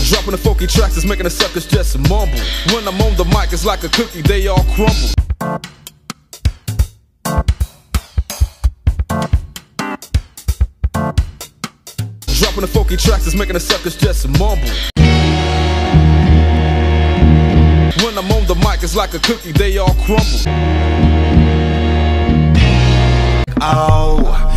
Dropping the funky tracks is making the suckers just mumble. When I'm on the mic, it's like a cookie, they all crumble. Dropping the funky tracks is making the suckers just mumble. When I'm on the mic, it's like a cookie, they all crumble. Oh,